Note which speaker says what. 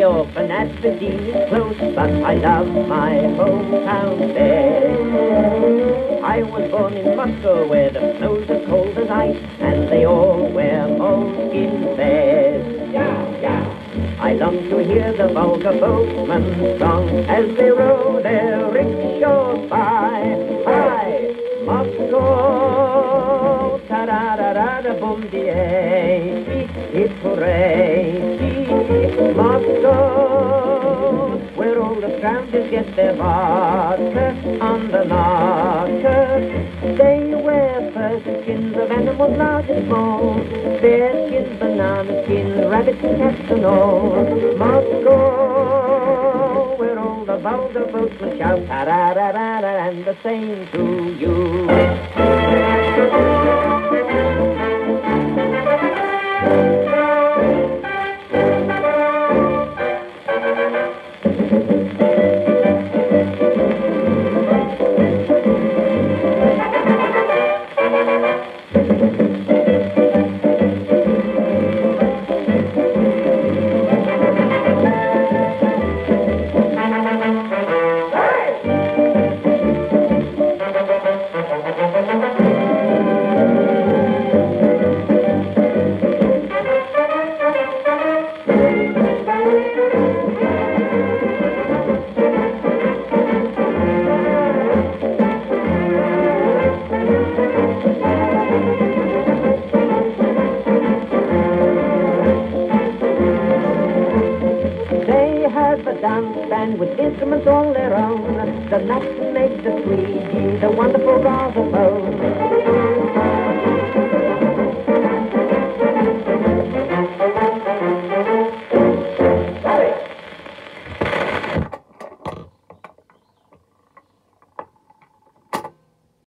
Speaker 1: often Aberdeen is close, but I love my hometown best. I was born in Moscow where the snow's as cold as ice, and they all wear moleskin vests. Yeah, yeah. I long to hear the vulgar boatman's song as they row their rickshaws by. Hi, Moscow, ta-da-da-da-da-boom-dee-ay, hip hooray, see, Moscow, where all the scroungers get their vodka on the knocker. They wear furs and skins of animals large and small, bear skins, banana skins, rabbits and cats and all. Moscow, where all the vulgar boatmen shout ta-ra-ra-ra-ra, and the same to you. Band with instruments all their own, the Latin makes the 3G, the wonderful xylophone.